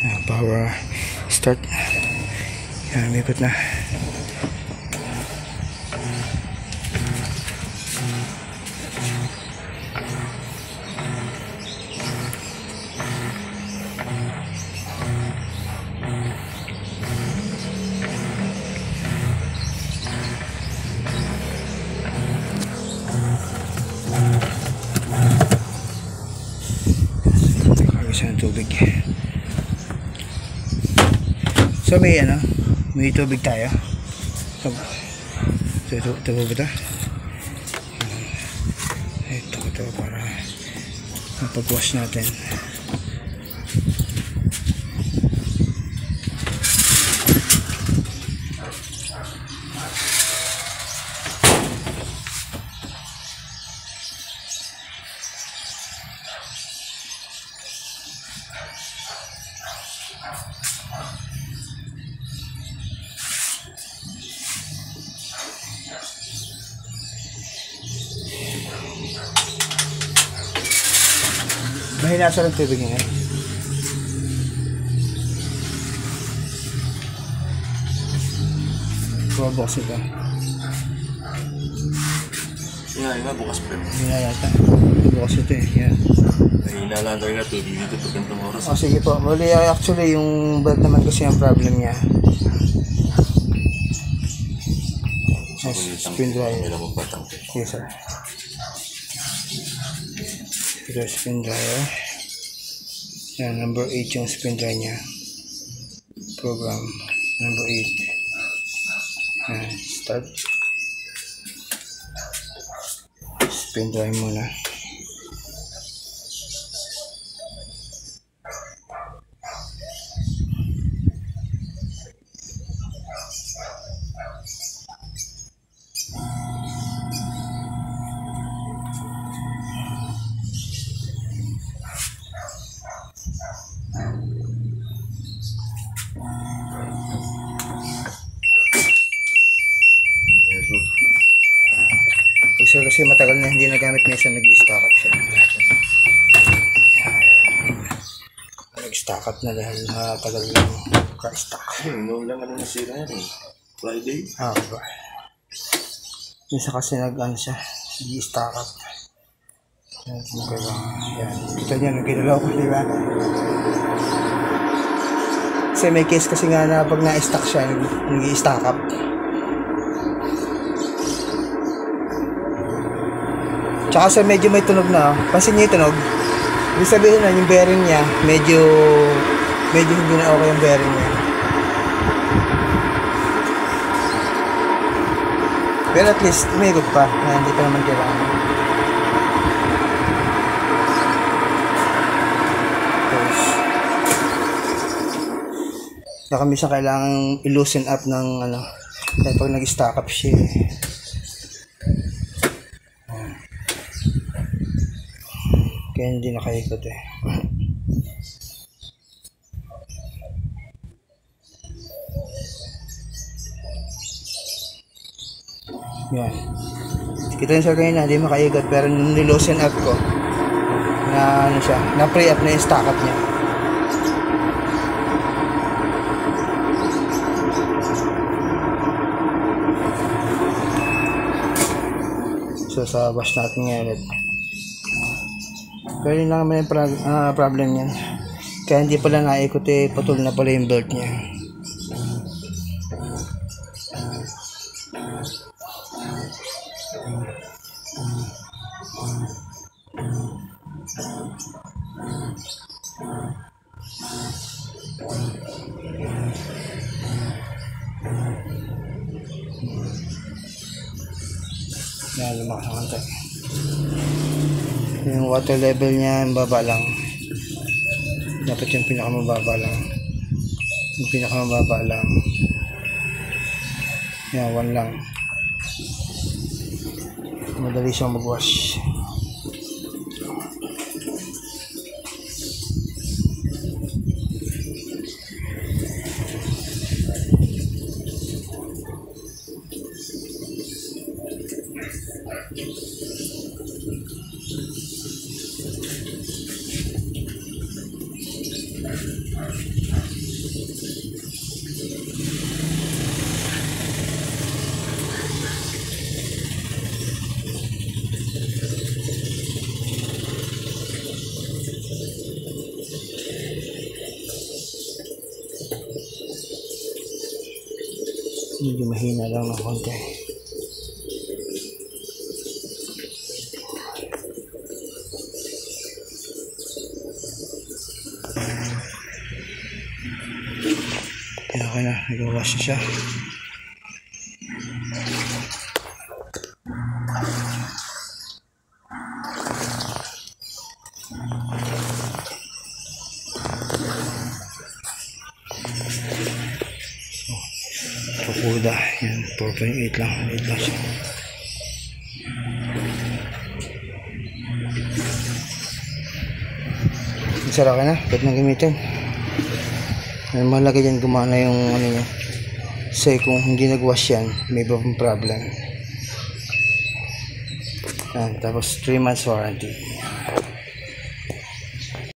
Power start. Yan, may ikot na. Ng tubig. So may may tubig tayo. Ito ba ito? Ito para mapag-wash natin. Mahinasa ng tubig niya. Bukas ito. Yan, bukas pa. Yata. Bukas ito eh. Yan. Hinalaan tayo na tubig dito pag ganitong oras. Sige po. Muli, actually yung belt naman kasi ang problem niya. Spin dryer. Yes sir. Ito spin dryer. Yan, number 8 yung spin dryer niya. Program number 8. Yan, start. Spin dryer muna. Kasi matagal na hindi nagamit, minsan nag-stock up siya. Nag-stock up na dahil matagal lang ka-stock. Noon lang nasira yan eh. Friday? Diba? Minsan kasi siya, nag-stock up. Yan. Kita niya, nag-ginalaw ko, diba? Kasi may case kasi nga na pag na-stock siya, nag-stock up. Tsaka sa medyo may tunog na, pansin niyo yung tunog. Ibig sabihin na yung bearing niya, medyo hindi na okay yung bearing niya. Pero at least, may good pa, na hindi pa naman kailangan. Saka minsan kailangan i-loosen up ng dahil pag nag-stock up siya kaya hindi nakaikot eh. Yan. Kita nyo sa kanina, hindi makaikot pero niloosen up ko na siya, na pre up na yung stock up niya. So sa wash natin ngayon. Pero yun lang naman yung problem niyan. Kaya hindi pala naikot eh, putol na pala yung belt niya. Yan, lumakas ang konti. Yung water level niya, baba lang. Dapat yung pinakamababa lang. Yung pinakamababa lang. Yan, 1 lang. Madali siyang mag-wash. Medyo mahina lang ng konti. Okay na, nag-wash na siya. Kukuda, yan, 4.8 lang, maliit lang siya. Sarap ka na, pwede nang gamitin. Ang mahalaga dyan, gumana yung ano niya. Kasi kung hindi nag-wash yan, may ibang problem. Yan, tapos 3 months warranty.